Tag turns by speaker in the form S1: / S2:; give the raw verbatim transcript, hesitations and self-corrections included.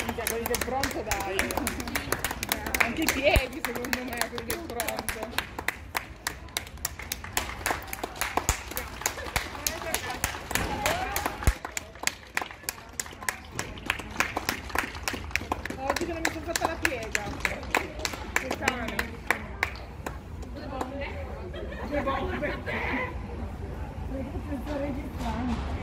S1: Minchia, quelli del bronzo dai. Anche i piedi secondo me, quelli del bronzo. Oggi che non mi sono fatta la piega. Che cane. Due bombe. Due bombe.